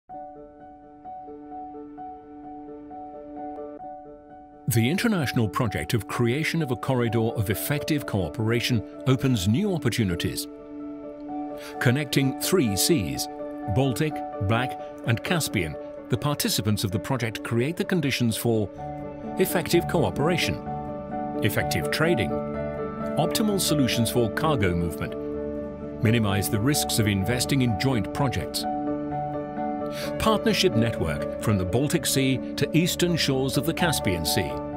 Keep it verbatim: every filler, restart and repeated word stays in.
The international project of creation of a corridor of effective cooperation opens new opportunities. Connecting three seas, Baltic, Black and Caspian, the participants of the project create the conditions for effective cooperation, effective trading, optimal solutions for cargo movement, minimize the risks of investing in joint projects, partnership network from the Baltic Sea to eastern shores of the Caspian Sea,